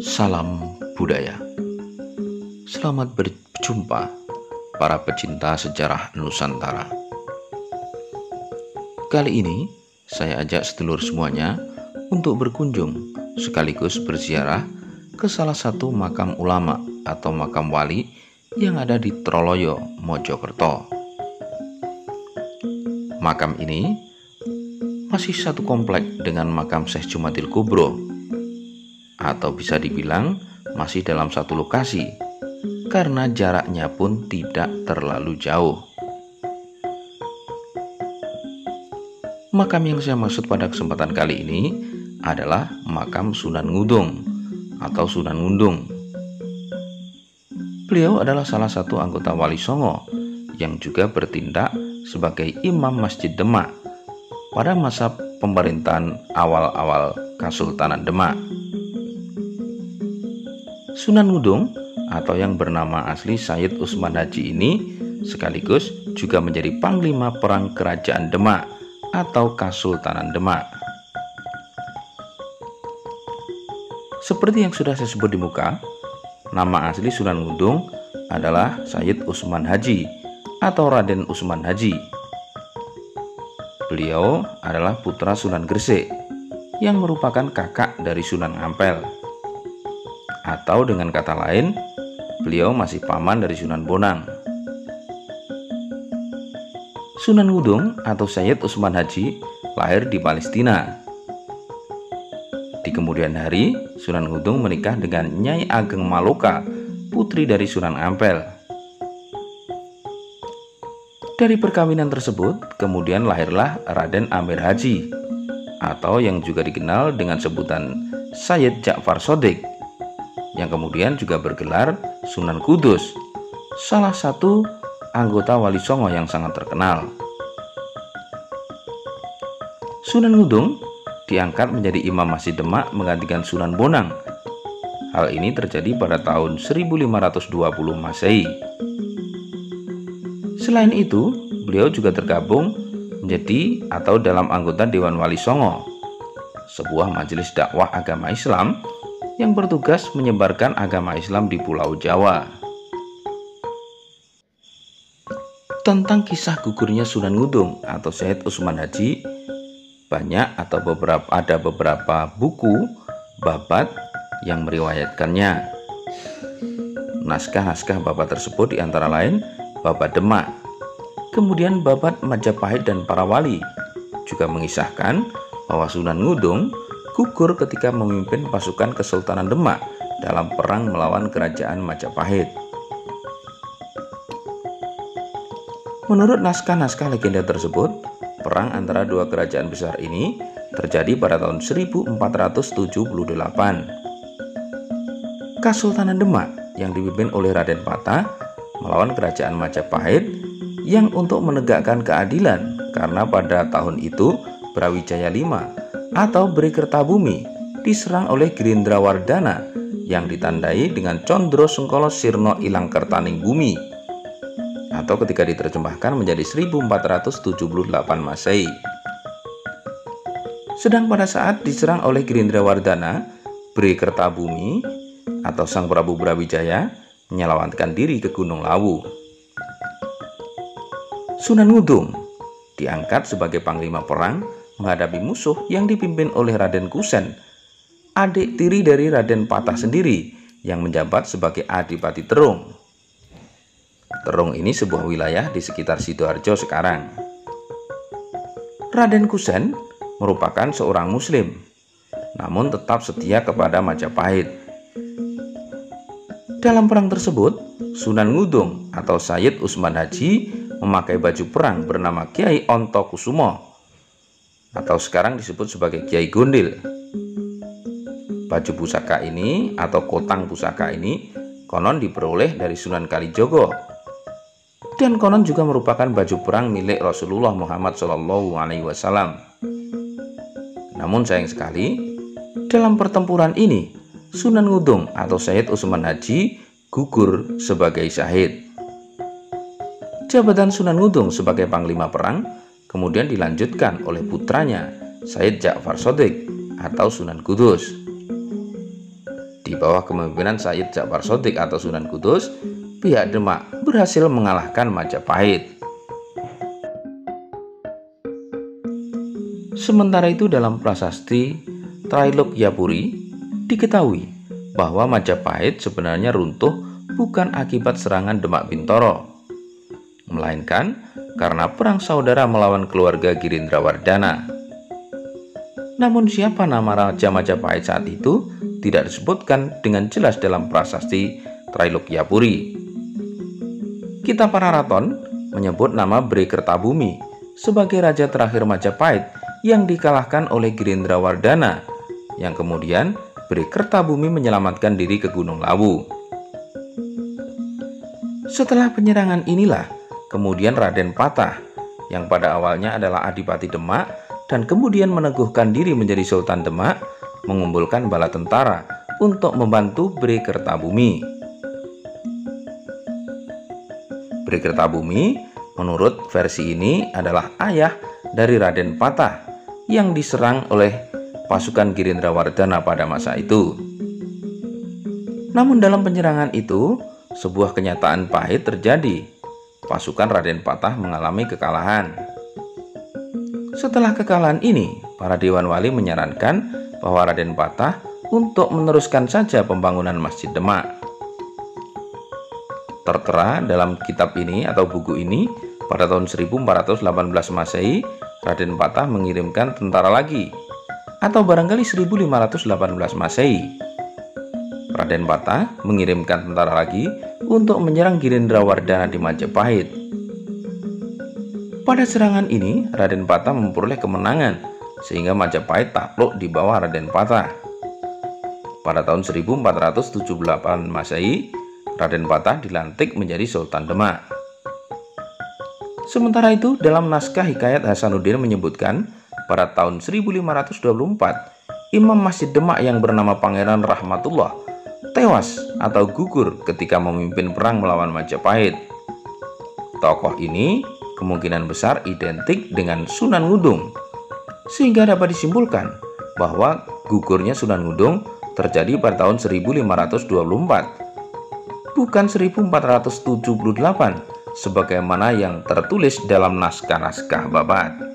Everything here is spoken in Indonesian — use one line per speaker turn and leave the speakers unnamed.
Salam budaya. Selamat berjumpa para pecinta sejarah Nusantara. Kali ini saya ajak sedulur semuanya untuk berkunjung sekaligus berziarah ke salah satu makam ulama atau makam wali yang ada di Troloyo, Mojokerto. Makam ini masih satu komplek dengan makam Syekh Jumadil Kubro, atau bisa dibilang masih dalam satu lokasi karena jaraknya pun tidak terlalu jauh. Makam yang saya maksud pada kesempatan kali ini adalah makam Sunan Ngudung atau Sunan Ngundung. Beliau adalah salah satu anggota Wali Songo yang juga bertindak sebagai Imam Masjid Demak pada masa pemerintahan awal-awal Kesultanan Demak. Sunan Ngudung atau yang bernama asli Sayyid Usman Haji ini sekaligus juga menjadi Panglima Perang Kerajaan Demak atau Kesultanan Demak. Seperti yang sudah saya sebut di muka, nama asli Sunan Ngudung adalah Sayyid Usman Haji atau Raden Usman Haji. Beliau adalah putra Sunan Gresik yang merupakan kakak dari Sunan Ampel. Atau dengan kata lain, beliau masih paman dari Sunan Bonang. Sunan Ngudung atau Sayyid Usman Haji lahir di Palestina. Di kemudian hari, Sunan Ngudung menikah dengan Nyai Ageng Maloka, putri dari Sunan Ampel. Dari perkawinan tersebut, kemudian lahirlah Raden Amir Haji, atau yang juga dikenal dengan sebutan Sayyid Ja'far Shodiq, yang kemudian juga bergelar Sunan Kudus, salah satu anggota Wali Songo yang sangat terkenal. Sunan Ngudung diangkat menjadi Imam Masjid Demak menggantikan Sunan Bonang. Hal ini terjadi pada tahun 1520 Masehi. Selain itu, beliau juga tergabung menjadi atau dalam anggota Dewan Wali Songo, sebuah majelis dakwah agama Islam yang bertugas menyebarkan agama Islam di Pulau Jawa. Tentang kisah gugurnya Sunan Ngudung atau Sayyid Usman Haji, ada beberapa buku babat yang meriwayatkannya. Naskah-naskah babat tersebut diantara lain Babat Demak, kemudian Babat Majapahit dan Para Wali, juga mengisahkan bahwa Sunan Ngudung gugur ketika memimpin pasukan Kesultanan Demak dalam perang melawan kerajaan Majapahit. Menurut naskah-naskah legenda tersebut, perang antara dua kerajaan besar ini terjadi pada tahun 1478. Kesultanan Demak yang dipimpin oleh Raden Patah melawan kerajaan Majapahit yang untuk menegakkan keadilan karena pada tahun itu Brawijaya V atau Berikertabumi diserang oleh Girindrawardana yang ditandai dengan Condro Sengkolo Sirno Ilang Kertaning Bumi, atau ketika diterjemahkan menjadi 1478 Masehi. Sedang pada saat diserang oleh Girindrawardana, Berikertabumi atau Sang Prabu Brawijaya menyelamatkan diri ke Gunung Lawu. Sunan Ngudung diangkat sebagai panglima perang menghadapi musuh yang dipimpin oleh Raden Kusen, adik tiri dari Raden Patah sendiri yang menjabat sebagai Adipati Terung. Terung ini sebuah wilayah di sekitar Sidoarjo sekarang. Raden Kusen merupakan seorang muslim, namun tetap setia kepada Majapahit. Dalam perang tersebut, Sunan Ngudung atau Sayyid Usman Haji memakai baju perang bernama Kiai Ontokusumo, atau sekarang disebut sebagai Kiai Gondil. Baju pusaka ini atau kotang pusaka ini konon diperoleh dari Sunan Kalijogo, dan konon juga merupakan baju perang milik Rasulullah Muhammad SAW. Namun sayang sekali, dalam pertempuran ini Sunan Ngudung atau Sayyid Usman Haji gugur sebagai syahid. Jabatan Sunan Ngudung sebagai panglima perang kemudian dilanjutkan oleh putranya Sayyid Ja'far Shodiq atau Sunan Kudus. Di bawah kepemimpinan Sayyid Ja'far Shadiq atau Sunan Kudus, pihak Demak berhasil mengalahkan Majapahit. Sementara itu dalam prasasti Trailokyapuri diketahui bahwa Majapahit sebenarnya runtuh bukan akibat serangan Demak Bintoro, melainkan karena perang saudara melawan keluarga Girindrawardhana. Namun siapa nama Raja Majapahit saat itu tidak disebutkan dengan jelas dalam prasasti Trailokyapuri. Kitab Pararaton menyebut nama Bhre Kertabumi sebagai raja terakhir Majapahit yang dikalahkan oleh Girindrawardhana, yang kemudian Bhre Kertabumi menyelamatkan diri ke Gunung Lawu. Setelah penyerangan inilah kemudian Raden Patah, yang pada awalnya adalah Adipati Demak dan kemudian meneguhkan diri menjadi Sultan Demak, mengumpulkan bala tentara untuk membantu Bhre Kertabumi. Bhre Kertabumi menurut versi ini adalah ayah dari Raden Patah yang diserang oleh pasukan Girindrawardhana pada masa itu. Namun dalam penyerangan itu, sebuah kenyataan pahit terjadi. Pasukan Raden Patah mengalami kekalahan. Setelah kekalahan ini, para Dewan Wali menyarankan bahwa Raden Patah untuk meneruskan saja pembangunan Masjid Demak. Tertera dalam kitab ini atau buku ini, pada tahun 1418 Masehi, Raden Patah mengirimkan tentara lagi, atau barangkali 1518 Masehi. Raden Patah mengirimkan tentara lagi untuk menyerang Girindrawardhana di Majapahit. Pada serangan ini, Raden Patah memperoleh kemenangan sehingga Majapahit takluk di bawah Raden Patah. Pada tahun 1478 Masehi, Raden Patah dilantik menjadi Sultan Demak. Sementara itu, dalam naskah Hikayat Hasanuddin menyebutkan pada tahun 1524, Imam Masjid Demak yang bernama Pangeran Rahmatullah tewas atau gugur ketika memimpin perang melawan Majapahit. Tokoh ini kemungkinan besar identik dengan Sunan Ngudung, sehingga dapat disimpulkan bahwa gugurnya Sunan Ngudung terjadi pada tahun 1524, bukan 1478 sebagaimana yang tertulis dalam naskah-naskah Babat.